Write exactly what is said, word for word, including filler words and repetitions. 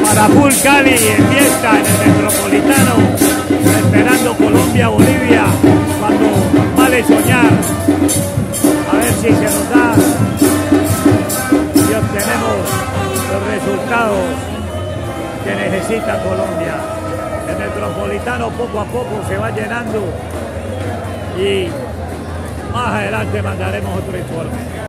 para Full Cali en fiesta en el Metropolitano, esperando Colombia, Bolivia, cuando vale soñar. A ver si se nos da y obtenemos los resultados que necesita Colombia. El Metropolitano poco a poco se va llenando y más adelante mandaremos otro informe.